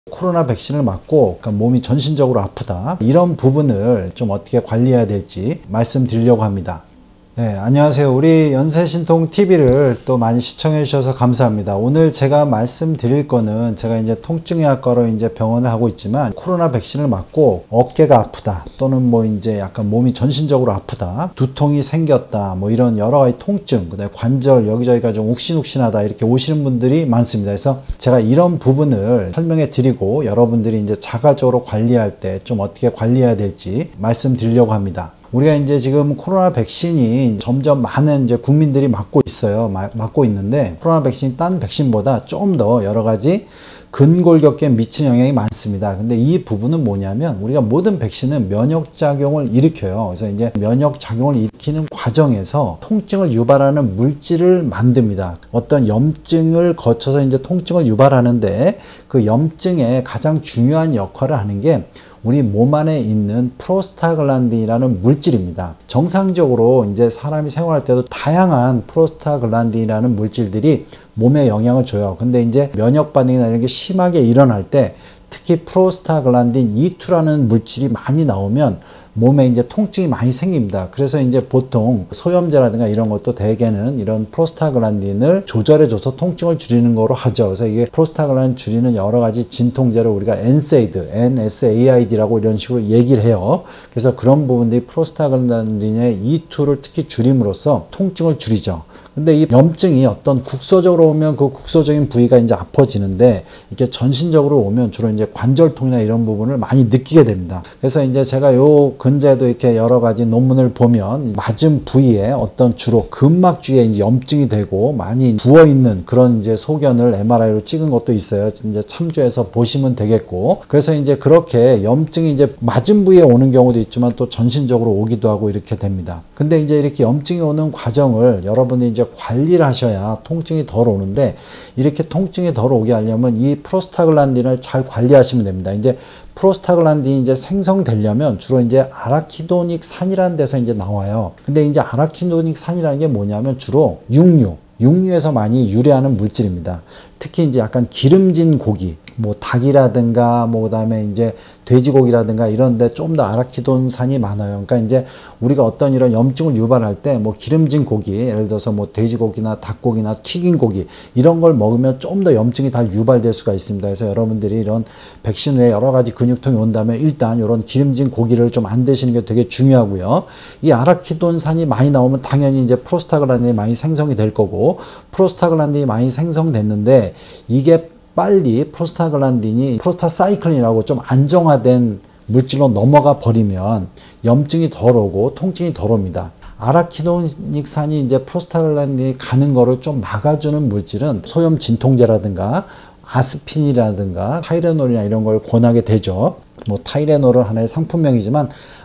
코로나 백신을 맞고 그러니까 몸이 전신적으로 아프다, 이런 부분을 좀 어떻게 관리해야 될지 말씀드리려고 합니다. 네, 안녕하세요. 우리 연세신통TV를 또 많이 시청해 주셔서 감사합니다. 오늘 제가 말씀드릴 거는, 제가 이제 통증의학과로 이제 병원을 하고 있지만 코로나 백신을 맞고 어깨가 아프다, 또는 뭐 이제 약간 몸이 전신적으로 아프다, 두통이 생겼다, 뭐 이런 여러 가지 통증, 그다음에 관절 여기저기가 좀 욱신욱신하다, 이렇게 오시는 분들이 많습니다. 그래서 제가 이런 부분을 설명해 드리고 여러분들이 이제 자가적으로 관리할 때 좀 어떻게 관리해야 될지 말씀드리려고 합니다. 우리가 이제 지금 코로나 백신이 점점 많은 이제 국민들이 맞고 있어요. 맞고 있는데, 코로나 백신이 딴 백신보다 좀 더 여러 가지 근골격계에 미치는 영향이 많습니다. 근데 이 부분은 뭐냐면, 우리가 모든 백신은 면역작용을 일으켜요. 그래서 이제 면역작용을 일으키는 과정에서 통증을 유발하는 물질을 만듭니다. 어떤 염증을 거쳐서 이제 통증을 유발하는데, 그 염증의 가장 중요한 역할을 하는 게 우리 몸 안에 있는 프로스타글란딘이라는 물질입니다. 정상적으로 이제 사람이 생활할 때도 다양한 프로스타글란딘이라는 물질들이 몸에 영향을 줘요. 근데 이제 면역 반응이나 이런 게 심하게 일어날 때, 특히 프로스타글란딘 E2라는 물질이 많이 나오면 몸에 이제 통증이 많이 생깁니다. 그래서 이제 보통 소염제라든가 이런 것도 대개는 이런 프로스타글란딘을 조절해줘서 통증을 줄이는 거로 하죠. 그래서 이게 프로스타글란딘 줄이는 여러 가지 진통제를 우리가 NSAID라고 이런 식으로 얘기를 해요. 그래서 그런 부분들이 프로스타글란딘의 E2를 특히 줄임으로써 통증을 줄이죠. 근데 이 염증이 어떤 국소적으로 오면 그 국소적인 부위가 이제 아파지는데, 이게 전신적으로 오면 주로 이제 관절통이나 이런 부분을 많이 느끼게 됩니다. 그래서 이제 제가 요 근제도 이렇게 여러 가지 논문을 보면, 맞은 부위에 어떤 주로 근막 주위에 이제 염증이 되고 많이 부어 있는 그런 이제 소견을 MRI로 찍은 것도 있어요. 이제 참조해서 보시면 되겠고, 그래서 이제 그렇게 염증이 이제 맞은 부위에 오는 경우도 있지만 또 전신적으로 오기도 하고 이렇게 됩니다. 근데 이제 이렇게 염증이 오는 과정을 여러분이 이제 관리를 하셔야 통증이 덜 오는데, 이렇게 통증이 덜 오게 하려면 이 프로스타글란딘을 잘 관리하시면 됩니다. 이제 프로스타글란딘이 이제 생성되려면 주로 이제 아라키도닉 산이라는 데서 이제 나와요. 근데 이제 아라키도닉 산이라는 게 뭐냐면 주로 육류에서 많이 유래하는 물질입니다. 특히 이제 약간 기름진 고기, 뭐 닭이라든가 뭐 그다음에 이제 돼지고기라든가 이런데 좀 더 아라키돈산이 많아요. 그러니까 이제 우리가 어떤 이런 염증을 유발할 때 뭐 기름진 고기, 예를 들어서 뭐 돼지고기나 닭고기나 튀긴 고기, 이런 걸 먹으면 좀 더 염증이 다 유발될 수가 있습니다. 그래서 여러분들이 이런 백신 후에 여러 가지 근육통이 온다면 일단 이런 기름진 고기를 좀 안 드시는 게 되게 중요하고요. 이 아라키돈산이 많이 나오면 당연히 이제 프로스타글란딘이 많이 생성이 될 거고, 프로스타글란딘이 많이 생성됐는데 이게 빨리 프로스타글란딘이 프로스타사이클린이라고 좀 안정화된 물질로 넘어가 버리면 염증이 덜 오고 통증이 덜 옵니다. 아라키도닉산이 이제 프로스타글란딘이 가는 거를 좀 막아주는 물질은 소염 진통제라든가 아스피린이라든가 타이레놀이나 이런 걸 권하게 되죠. 뭐 타이레놀은 하나의 상품명이지만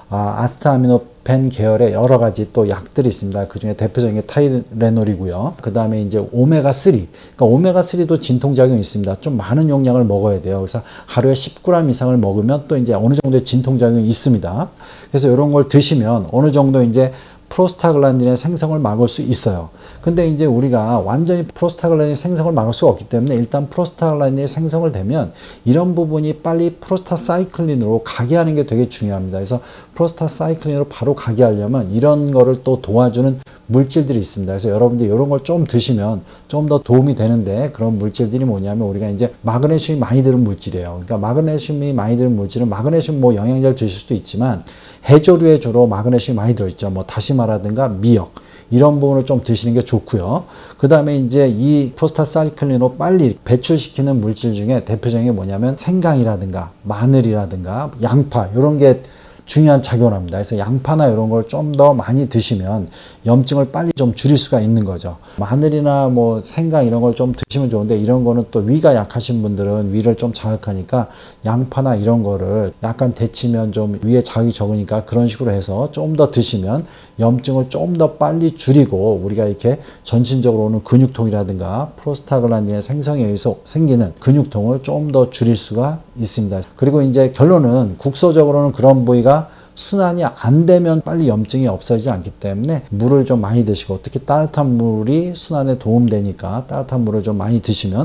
아스타아미노펜 계열의 여러 가지 또 약들이 있습니다. 그 중에 대표적인 게 타이레놀이고요. 그 다음에 이제 오메가3. 그러니까 오메가3도 진통작용이 있습니다. 좀 많은 용량을 먹어야 돼요. 그래서 하루에 10g 이상을 먹으면 또 이제 어느 정도의 진통작용이 있습니다. 그래서 이런 걸 드시면 어느 정도 이제 프로스타글란딘의 생성을 막을 수 있어요. 근데 이제 우리가 완전히 프로스타글란딘의 생성을 막을 수가 없기 때문에, 일단 프로스타글란딘이 생성을 되면 이런 부분이 빨리 프로스타사이클린으로 가게 하는 게 되게 중요합니다. 그래서 프로스타사이클린으로 바로 가게 하려면 이런 거를 또 도와주는 물질들이 있습니다. 그래서 여러분들이 이런 걸 좀 드시면 좀 더 도움이 되는데, 그런 물질들이 뭐냐면 우리가 이제 마그네슘이 많이 들은 물질이에요. 그러니까 마그네슘이 많이 들은 물질은 마그네슘 뭐 영양제를 드실 수도 있지만 해조류에 주로 마그네슘이 많이 들어있죠. 뭐 다시마라든가 미역, 이런 부분을 좀 드시는 게 좋고요. 그 다음에 이제 이 프로스타사이클린으로 빨리 배출시키는 물질 중에 대표적인 게 뭐냐면 생강이라든가 마늘이라든가 양파, 이런 게 중요한 작용을 합니다. 그래서 양파나 이런 걸 좀 더 많이 드시면 염증을 빨리 좀 줄일 수가 있는 거죠. 마늘이나 뭐 생강 이런 걸 좀 드시면 좋은데, 이런 거는 또 위가 약하신 분들은 위를 좀 자극하니까 양파나 이런 거를 약간 데치면 좀 위에 자극이 적으니까 그런 식으로 해서 좀 더 드시면 염증을 좀 더 빨리 줄이고, 우리가 이렇게 전신적으로 오는 근육통이라든가 프로스타글란딘의 생성에 의해서 생기는 근육통을 좀 더 줄일 수가 있습니다. 그리고 이제 결론은 국소적으로는 그런 부위가 순환이 안 되면 빨리 염증이 없어지지 않기 때문에 물을 좀 많이 드시고, 특히 따뜻한 물이 순환에 도움되니까 따뜻한 물을 좀 많이 드시면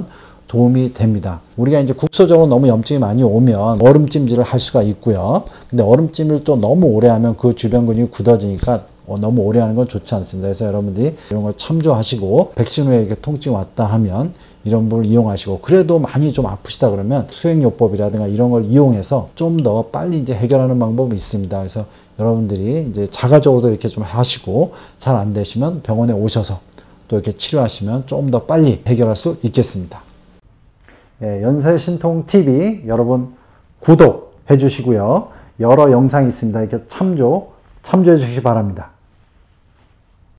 도움이 됩니다. 우리가 이제 국소적으로 너무 염증이 많이 오면 얼음찜질을 할 수가 있고요. 근데 얼음찜을 또 너무 오래 하면 그 주변 근육이 굳어지니까 너무 오래 하는 건 좋지 않습니다. 그래서 여러분들이 이런 걸 참조하시고 백신 후에 이렇게 통증 왔다 하면 이런 걸 이용하시고, 그래도 많이 좀 아프시다 그러면 수행요법이라든가 이런 걸 이용해서 좀 더 빨리 이제 해결하는 방법이 있습니다. 그래서 여러분들이 이제 자가적으로도 이렇게 좀 하시고 잘 안 되시면 병원에 오셔서 또 이렇게 치료하시면 좀 더 빨리 해결할 수 있겠습니다. 예, 연세신통TV 여러분 구독해 주시고요. 여러 영상이 있습니다. 이렇게 참조해 주시기 바랍니다.